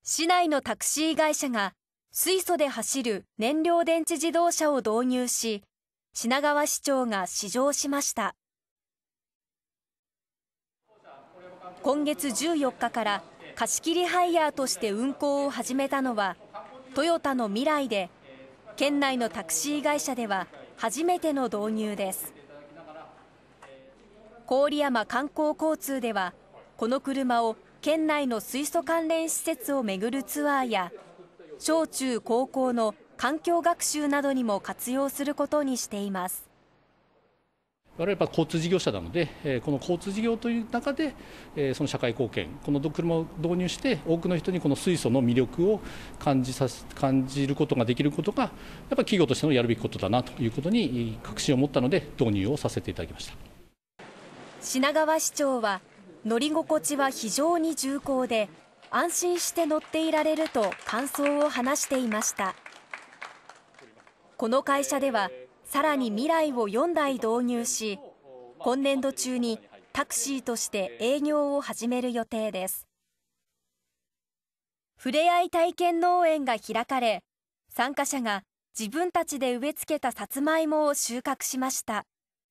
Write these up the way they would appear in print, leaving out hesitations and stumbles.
市内のタクシー会社が水素で走る燃料電池自動車を導入し、品川市長が試乗しました。今月14日から貸し切りハイヤーとして運行を始めたのはトヨタのミライで、県内のタクシー会社では初めての導入です。郡山観光交通ではこの車を県内の水素関連施設を巡るツアーや小中高校の環境学習などにも活用することにしています。 我々は交通事業者なので、この交通事業という中で、その社会貢献、この車を導入して、多くの人にこの水素の魅力を感じることができることが、やっぱり企業としてのやるべきことだなということに確信を持ったので、導入をさせていただきました。 品川市長は、乗り心地は非常に重厚で、安心して乗っていられると感想を話していました。この会社では、さらにミライを4台導入し、今年度中にタクシーとして営業を始める予定です。ふれあい体験農園が開かれ、参加者が自分たちで植え付けたさつまいもを収穫しました。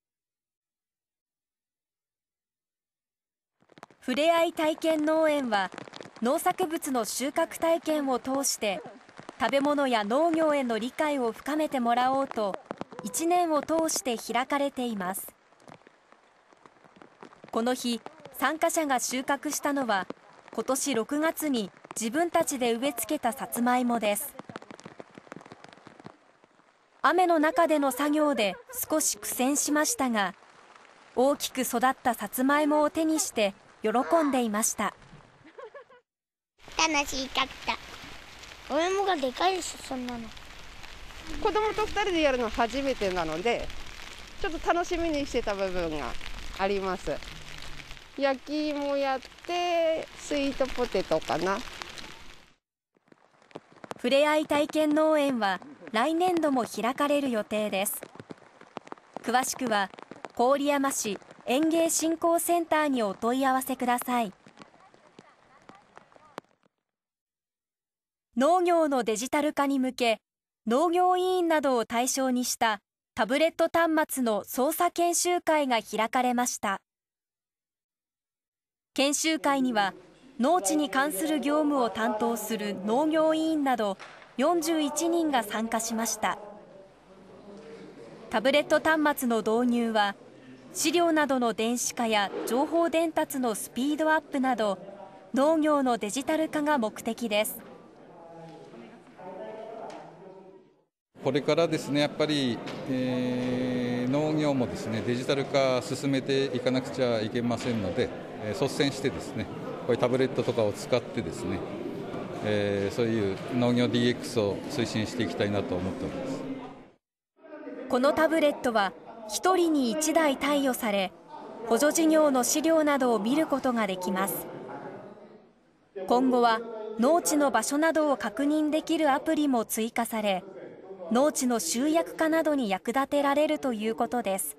ふれあい体験農園は、農作物の収穫体験を通して、食べ物や農業への理解を深めてもらおうと、1年を通して開かれています。この日、参加者が収穫したのは、今年6月に自分たちで植え付けたさつまいもです。雨の中での作業で少し苦戦しましたが、大きく育ったさつまいもを手にして喜んでいました。 楽しかった。お芋がでかいです、そんなの。 子供と2人でやるの初めてなので、ちょっと楽しみにしてた部分があります。焼き芋やってスイートポテトかな。 ふれあい体験農園は来年度も開かれる予定です。詳しくは郡山市園芸振興センターにお問い合わせください。農業のデジタル化に向け、農業委員などを対象にしたタブレット端末の操作研修会が開かれました。研修会には、農地に関する業務を担当する農業委員など41人が参加しました。タブレット端末の導入は、資料などの電子化や情報伝達のスピードアップなど、農業のデジタル化が目的です。 これからですね、やっぱり、農業もですね、デジタル化進めていかなくちゃいけませんので、率先してですね、こういうタブレットとかを使ってですね、そういう農業 DX を推進していきたいなと思っております。 このタブレットは1人に1台貸与され、補助事業の資料などを見ることができます。今後は農地の場所などを確認できるアプリも追加され、農地の集約化などに役立てられるということです。